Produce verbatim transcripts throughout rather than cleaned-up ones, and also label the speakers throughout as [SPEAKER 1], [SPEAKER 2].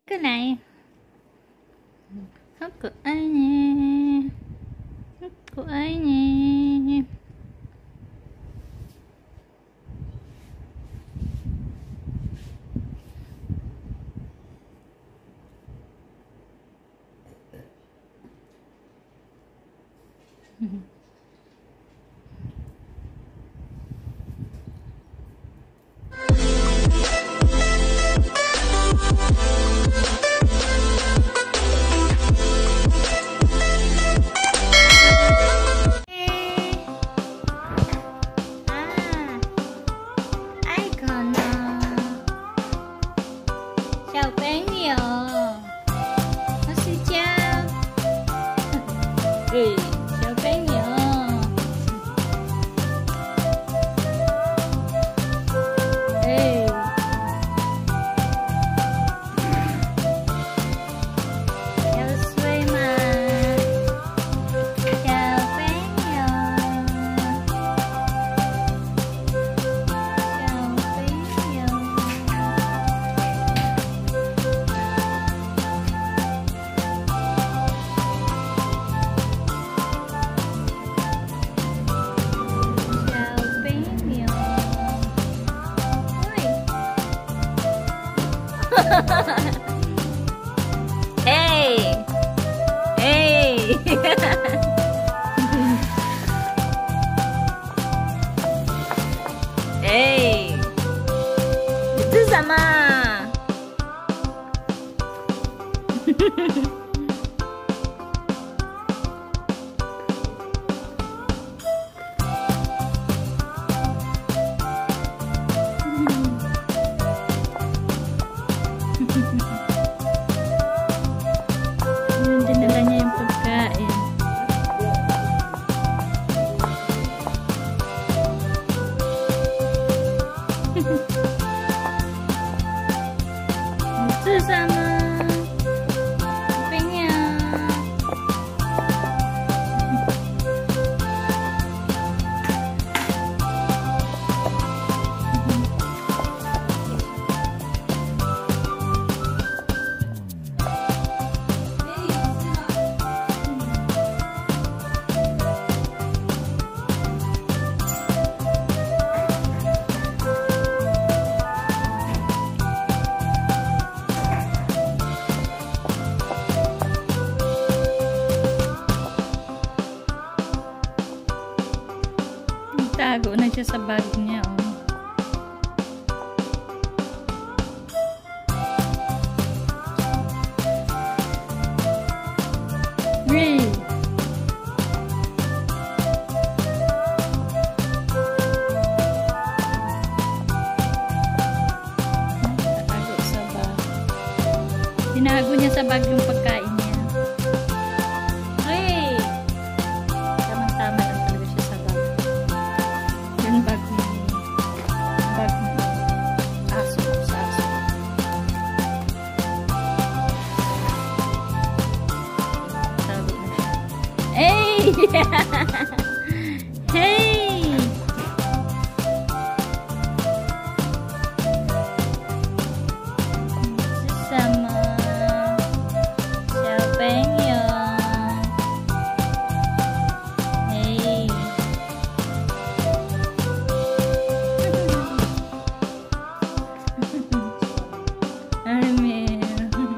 [SPEAKER 1] Cái này hấp của ai nè, hấp của ai nè. Chào bé nhiều. Nó xin chào. Ừ, chào bé nhiều. Ừ. Chào Suy mà. Chào bé nhiều. Chào bé nhiều. Hey, hey. Hey, itu sama. Jendelanya yang pegak ya. Itu sama kupingnya. Tago na siya sa bag niya, oh. Hey. Tago sa bag. Tinago niya sa bag yung pagkain niya. Hey! Tama-tama lang talaga siya sa bag. Yung bag ni bag ni aso sa aso. Tago na siya. Hey! Hey! Sama siapa yang hey. Amin.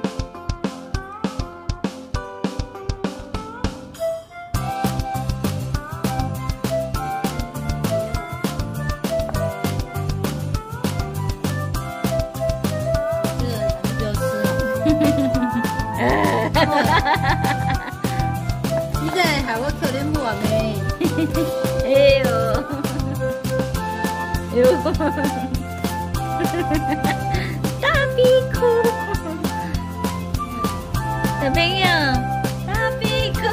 [SPEAKER 2] 이제 하고 결혼 뭐하네.
[SPEAKER 1] 에요. 요. Tapiku. Sabi niya, tapiku.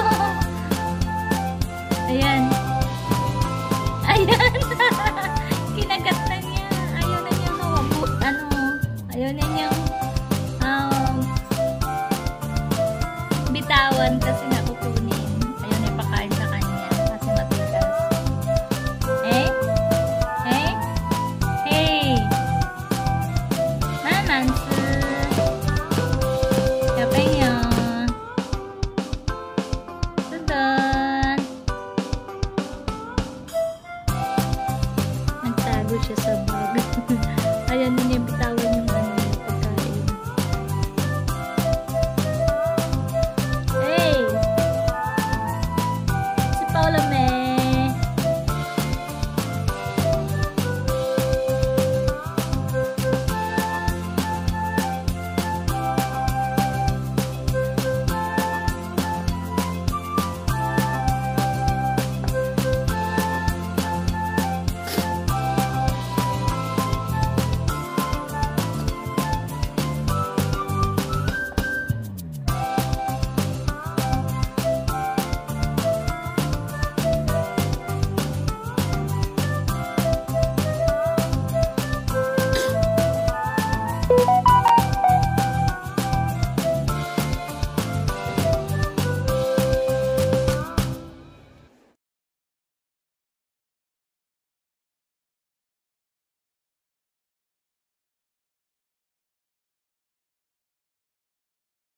[SPEAKER 1] Ayan. Ayan. Kinagat na niya. Ayaw na niya hawak. Ano? Ayaw na niya um, bitawan kasi